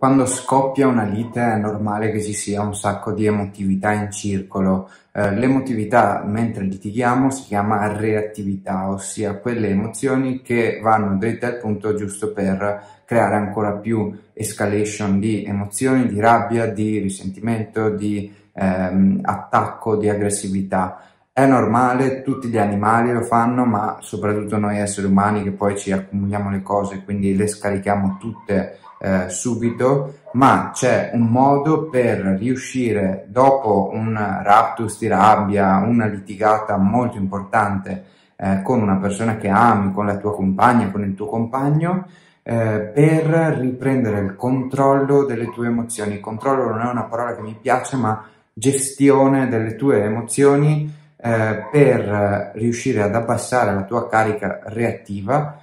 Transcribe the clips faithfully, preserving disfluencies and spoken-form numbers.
Quando scoppia una lite è normale che ci sia un sacco di emotività in circolo. Eh, l'emotività mentre litighiamo si chiama reattività, ossia quelle emozioni che vanno dritte al punto giusto per creare ancora più escalation di emozioni, di rabbia, di risentimento, di ehm, attacco, di aggressività. È normale, tutti gli animali lo fanno, ma soprattutto noi esseri umani che poi ci accumuliamo le cose, quindi le scarichiamo tutte eh, subito, ma c'è un modo per riuscire dopo un raptus di rabbia, una litigata molto importante eh, con una persona che ami, con la tua compagna, con il tuo compagno, eh, per riprendere il controllo delle tue emozioni. Controllo non è una parola che mi piace, ma gestione delle tue emozioni, eh, per riuscire ad abbassare la tua carica reattiva,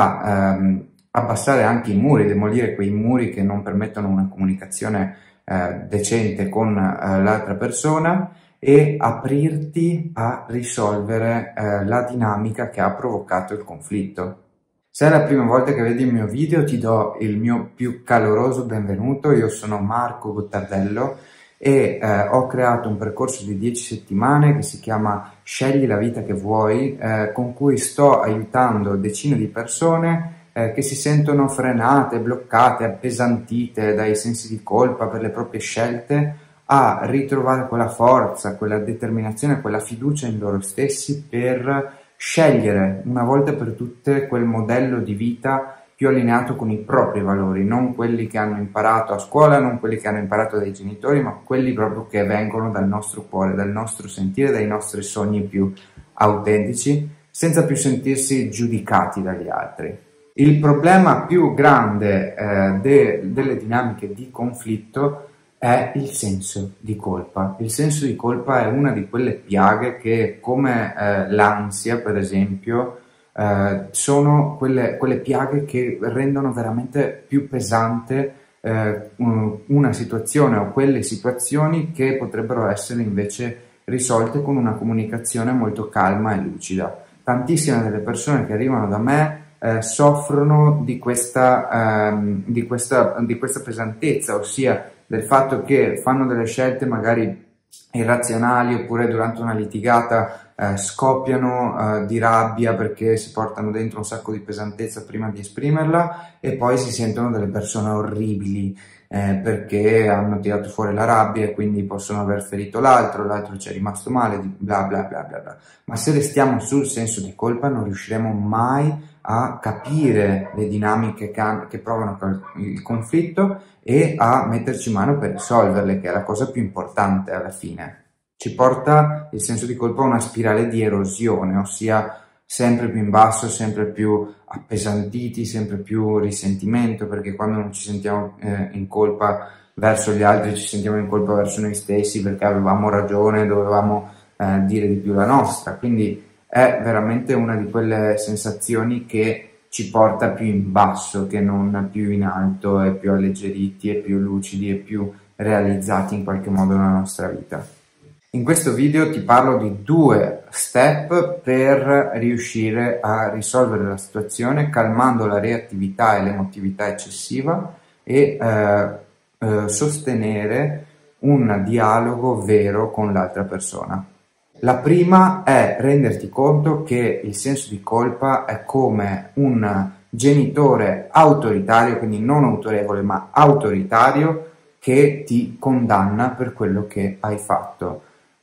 a ehm, abbassare anche i muri, demolire quei muri che non permettono una comunicazione eh, decente con eh, l'altra persona e aprirti a risolvere eh, la dinamica che ha provocato il conflitto. Se è la prima volta che vedi il mio video, ti do il mio più caloroso benvenuto. Io sono Marco Gottardello e eh, ho creato un percorso di dieci settimane che si chiama Scegli la vita che vuoi, eh, con cui sto aiutando decine di persone eh, che si sentono frenate, bloccate, appesantite dai sensi di colpa per le proprie scelte, a ritrovare quella forza, quella determinazione, quella fiducia in loro stessi per scegliere una volta per tutte quel modello di vita più allineato con i propri valori, non quelli che hanno imparato a scuola, non quelli che hanno imparato dai genitori, ma quelli proprio che vengono dal nostro cuore, dal nostro sentire, dai nostri sogni più autentici, senza più sentirsi giudicati dagli altri. Il problema più grande eh, de- delle dinamiche di conflitto è il senso di colpa. Il senso di colpa è una di quelle piaghe che, come eh, l'ansia, per esempio, eh, sono quelle, quelle piaghe che rendono veramente più pesante eh, una situazione o quelle situazioni che potrebbero essere invece risolte con una comunicazione molto calma e lucida. Tantissime delle persone che arrivano da me eh, soffrono di questa, ehm, di questa, di questa pesantezza, ossia del fatto che fanno delle scelte magari irrazionali oppure durante una litigata eh, scoppiano eh, di rabbia perché si portano dentro un sacco di pesantezza prima di esprimerla e poi si sentono delle persone orribili eh, perché hanno tirato fuori la rabbia e quindi possono aver ferito l'altro, l'altro ci è rimasto male, bla bla bla bla bla. Ma se restiamo sul senso di colpa non riusciremo mai a capire le dinamiche che, che provano il conflitto e a metterci mano per risolverle, che è la cosa più importante alla fine. Ci porta il senso di colpa a una spirale di erosione, ossia sempre più in basso, sempre più appesantiti, sempre più risentimento, perché quando non ci sentiamo eh, in colpa verso gli altri ci sentiamo in colpa verso noi stessi perché avevamo ragione, dovevamo eh, dire di più la nostra, quindi è veramente una di quelle sensazioni che ci porta più in basso che non più in alto, e più alleggeriti e più lucidi e più realizzati in qualche modo nella nostra vita. In questo video ti parlo di due step per riuscire a risolvere la situazione calmando la reattività e l'emotività eccessiva e eh, eh, sostenere un dialogo vero con l'altra persona. La prima è renderti conto che il senso di colpa è come un genitore autoritario, quindi non autorevole ma autoritario, che ti condanna per quello che hai fatto.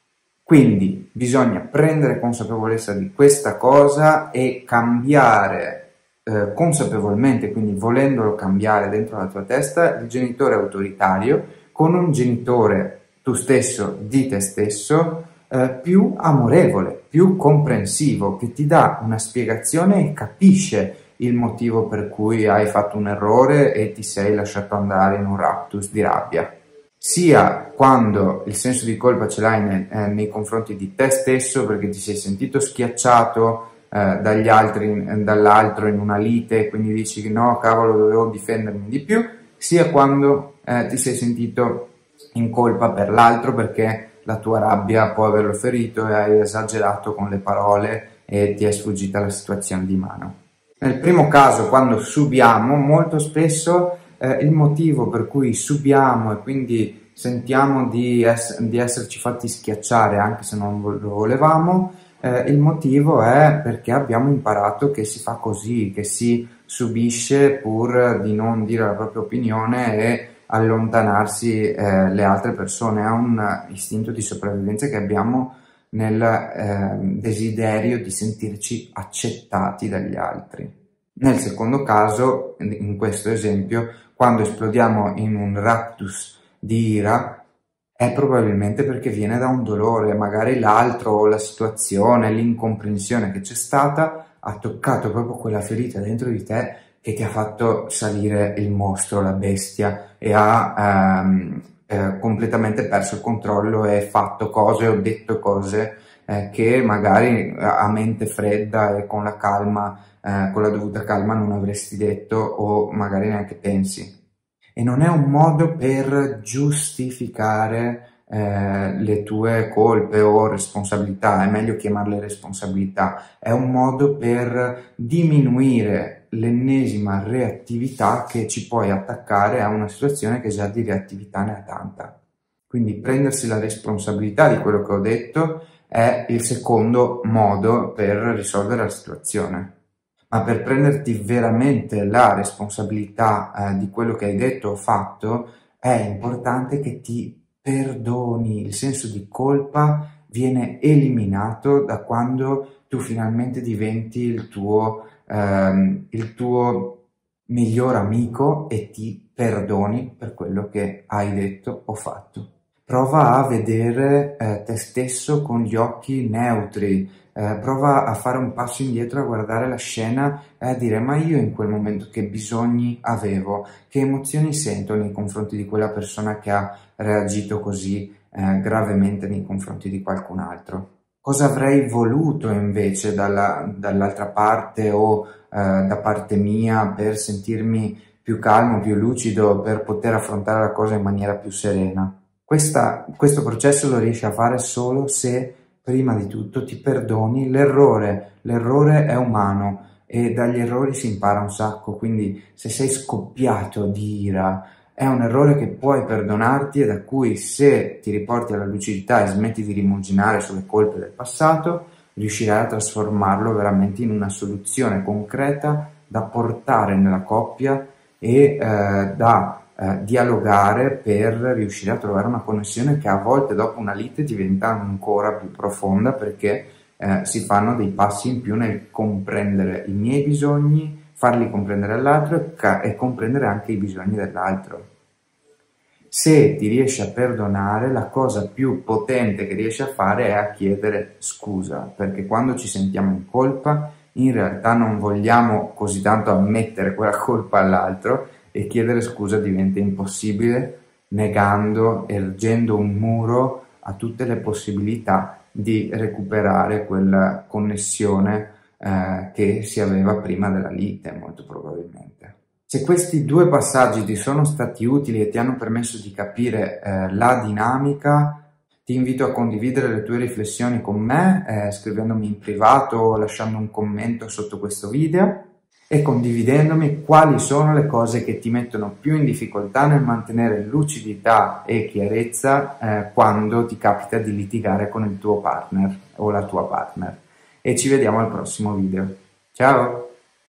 Quindi bisogna prendere consapevolezza di questa cosa e cambiare eh, consapevolmente, quindi volendolo cambiare dentro la tua testa, il genitore autoritario con un genitore tu stesso di te stesso, Eh, più amorevole, più comprensivo, che ti dà una spiegazione e capisce il motivo per cui hai fatto un errore e ti sei lasciato andare in un raptus di rabbia. Sia quando il senso di colpa ce l'hai nei, eh, nei confronti di te stesso perché ti sei sentito schiacciato eh, dagli altri, eh, dall'altro in una lite, quindi dici no, cavolo, dovevo difendermi di più, sia quando eh, ti sei sentito in colpa per l'altro perché la tua rabbia può averlo ferito e hai esagerato con le parole e ti è sfuggita la situazione di mano. Nel primo caso, quando subiamo, molto spesso eh, il motivo per cui subiamo e quindi sentiamo di, ess- di esserci fatti schiacciare anche se non lo volevamo, eh, il motivo è perché abbiamo imparato che si fa così, che si subisce pur di non dire la propria opinione e allontanarsi eh, le altre persone. È un istinto di sopravvivenza che abbiamo nel eh, desiderio di sentirci accettati dagli altri. Nel secondo caso, in questo esempio, quando esplodiamo in un raptus di ira, è probabilmente perché viene da un dolore, magari l'altro o la situazione, l'incomprensione che c'è stata ha toccato proprio quella ferita dentro di te che ti ha fatto salire il mostro, la bestia, e ha ehm, eh, completamente perso il controllo e fatto cose o detto cose eh, che magari a mente fredda e con la calma, eh, con la dovuta calma non avresti detto o magari neanche pensi. E non è un modo per giustificare eh, le tue colpe o responsabilità, è meglio chiamarle responsabilità, è un modo per diminuire l'ennesima reattività che ci puoi attaccare a una situazione che già di reattività ne ha tanta. Quindi prendersi la responsabilità di quello che ho detto è il secondo modo per risolvere la situazione. Ma per prenderti veramente la responsabilità eh, di quello che hai detto o fatto, è importante che ti perdoni. Il senso di colpa viene eliminato da quando tu finalmente diventi il tuo, ehm, il tuo miglior amico e ti perdoni per quello che hai detto o fatto. Prova a vedere eh, te stesso con gli occhi neutri, eh, prova a fare un passo indietro, a guardare la scena e a dire: ma io in quel momento che bisogni avevo, che emozioni sento nei confronti di quella persona che ha reagito così eh, gravemente nei confronti di qualcun altro? Cosa avrei voluto invece dalla, dall'altra parte o eh, da parte mia per sentirmi più calmo, più lucido, per poter affrontare la cosa in maniera più serena? Questa, questo processo lo riesci a fare solo se prima di tutto ti perdoni l'errore. L'errore è umano e dagli errori si impara un sacco, quindi se sei scoppiato di ira è un errore che puoi perdonarti e da cui, se ti riporti alla lucidità e smetti di rimuginare sulle colpe del passato, riuscirai a trasformarlo veramente in una soluzione concreta da portare nella coppia e eh, da Eh, dialogare per riuscire a trovare una connessione che a volte dopo una lite diventa ancora più profonda, perché eh, si fanno dei passi in più nel comprendere i miei bisogni, farli comprendere all'altro e, ca- e comprendere anche i bisogni dell'altro. Se ti riesci a perdonare, la cosa più potente che riesci a fare è a chiedere scusa, perché quando ci sentiamo in colpa, in realtà non vogliamo così tanto ammettere quella colpa all'altro, e chiedere scusa diventa impossibile, negando, ergendo un muro a tutte le possibilità di recuperare quella connessione eh, che si aveva prima della lite, molto probabilmente. Se questi due passaggi ti sono stati utili e ti hanno permesso di capire eh, la dinamica, ti invito a condividere le tue riflessioni con me, eh, scrivendomi in privato o lasciando un commento sotto questo video, e condividendomi quali sono le cose che ti mettono più in difficoltà nel mantenere lucidità e chiarezza eh, quando ti capita di litigare con il tuo partner o la tua partner. E ci vediamo al prossimo video. Ciao!